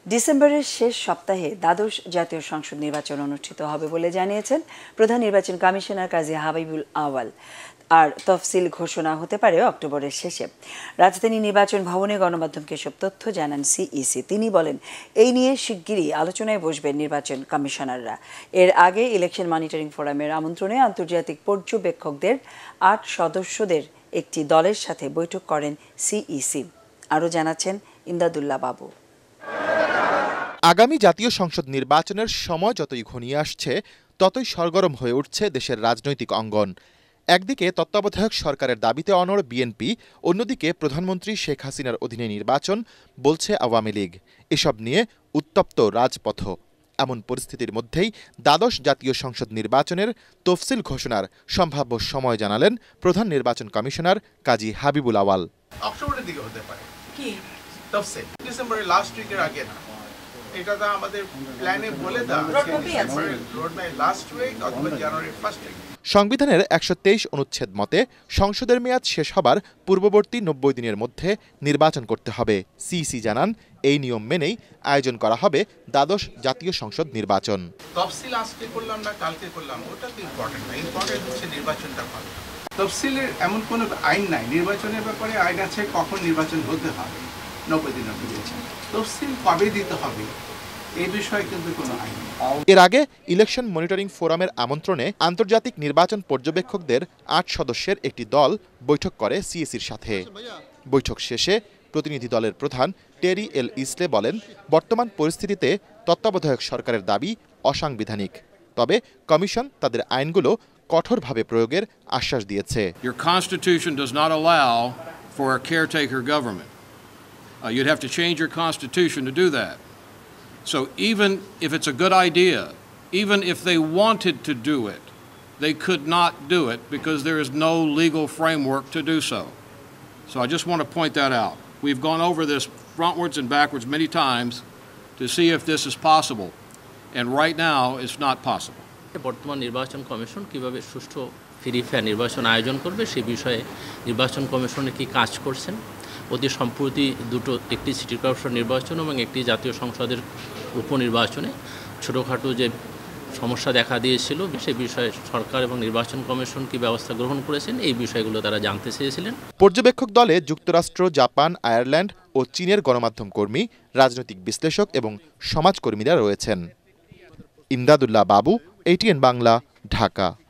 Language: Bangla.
ডিসেম্বরের শেষ সপ্তাহে দ্বাদশ জাতীয় সংসদ নির্বাচন অনুষ্ঠিত হবে বলে জানিয়েছেন প্রধান নির্বাচন কমিশনার কাজী হাবিবুল আওয়াল। আর তফসিল ঘোষণা হতে পারে অক্টোবরের শেষে। রাজধানী নির্বাচন ভবনে গণমাধ্যমকে সব তথ্য জানান সিইসি। তিনি বলেন, এই নিয়ে শিগগিরই আলোচনায় বসবেন নির্বাচন কমিশনাররা। এর আগে ইলেকশন মনিটরিং ফোরামের আমন্ত্রণে আন্তর্জাতিক পর্যবেক্ষকদের ৮ সদস্যদের একটি দলের সাথে বৈঠক করেন সিইসি। আরও জানাচ্ছেন ইমদাদুল্লাহ বাবু। আগামী জাতীয় সংসদ নির্বাচনের সময় যতই ঘনিয়ে আসছে, ততই সরগরম হয়ে উঠছে দেশের রাজনৈতিক অঙ্গন। একদিকে তত্ত্বাবধায়ক সরকারের দাবিতে অনড় বিএনপি, অন্যদিকে প্রধানমন্ত্রী শেখ হাসিনার অধীনে নির্বাচন বলছে আওয়ামী লীগ। এসব নিয়ে উত্তপ্ত রাজপথ। এমন পরিস্থিতির মধ্যেই দ্বাদশ জাতীয় সংসদ নির্বাচনের তফসিল ঘোষণার সম্ভাব্য সময় জানালেন প্রধান নির্বাচন কমিশনার কাজী হাবিবুল আওয়াল। অক্টোবরের দিকে হতে পারে। কি তফসিল ডিসেম্বরের লাস্ট উইকের আগে না, এটা তো আমাদের প্ল্যানে বলে দেওয়া লাস্ট উইক অথবা জানুয়ারির ফার্স্ট উইক। সংবিধানের ১২৩ অনুচ্ছেদ মতে সংসদের মেয়াদ শেষ হবার পূর্ববর্তী ৯০ দিনের মধ্যে নির্বাচন করতে হবে। সিইসি জানান, এই নিয়ম মেনেই আয়োজন করা হবে দ্বাদশ জাতীয় সংসদ নির্বাচন। তফসিল আজকে করলাম না কালকে করলাম, ওটা তো ইম্পর্টেন্ট না। ইম্পর্টেন্ট হচ্ছে নির্বাচনটা ভালো। তফসিলের এমন কোনো আইন নাই। নির্বাচনের ব্যাপারে আইন আছে কখন নির্বাচন হতে হবে, ৯০ দিন দিয়েছে। তফসিল কবে দিতে হবে এই বিষয়ে কিন্তু কোনো আইন নেই। এর আগে ইলেকশন মনিটরিং ফোরামের আমন্ত্রণে আন্তর্জাতিক নির্বাচন পর্যবেক্ষকদের ৮ সদস্যের একটি দল বৈঠক করে সিইসির সাথে। বৈঠক শেষে প্রতিনিধি দলের প্রধান টেরি এল ইসলে বলেন, বর্তমান পরিস্থিতিতে তত্ত্বাবধায়ক সরকারের দাবি অসাংবিধানিক। তবে কমিশন তাদের আইনগুলো কঠোরভাবে প্রয়োগের আশ্বাস দিয়েছে। Your constitution does not allow for a caretaker government. You'd have to change your constitution to do that. So even if it's a good idea, even if they wanted to do it, they could not do it because there is no legal framework to do so. So I just want to point that out. We've gone over this frontwards and backwards many times to see if this is possible. And right now it's not possible. বর্তমান নির্বাচন কমিশন কিভাবে সুষ্ঠু ফ্রি ফেয়ার নির্বাচন আয়োজন করবে সে বিষয়ে নির্বাচন কমিশনে কি কাজ করছেন। অতি সম্প্রতি একটি সিটি কর্পোরেশন নির্বাচন এবং একটি জাতীয় সংসদের উপনির্বাচনে ছোটোখাটো যে সমস্যা দেখা দিয়েছিল সে বিষয়ে সরকার এবং নির্বাচন কমিশন কি ব্যবস্থা গ্রহণ করেছেন এই বিষয়গুলো তারা জানতে চেয়েছিলেন। পর্যবেক্ষক দলে যুক্তরাষ্ট্র, জাপান, আয়ারল্যান্ড ও চীনের গণমাধ্যম কর্মী, রাজনৈতিক বিশ্লেষক এবং সমাজকর্মীরা রয়েছেন। ইমদাদুল্লাহ বাবু, ATN বাংলা, ঢাকা।